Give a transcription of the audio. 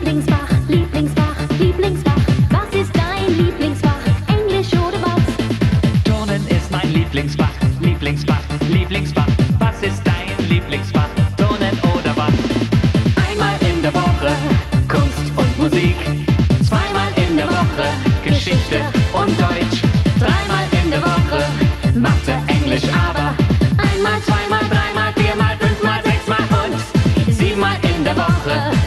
Lieblingsfach, Lieblingsfach, Lieblingsfach. Was ist dein Lieblingsfach? Englisch oder was? Turnen ist mein Lieblingsfach, Lieblingsfach, Lieblingsfach. Was ist dein Lieblingsfach? Turnen oder was? Einmal in der Woche Kunst und Musik, zweimal in der Woche Geschichte und Deutsch, dreimal in der Woche Mathe, Englisch, aber einmal, zweimal, dreimal, viermal, fünfmal, sechsmal und siebenmal in der Woche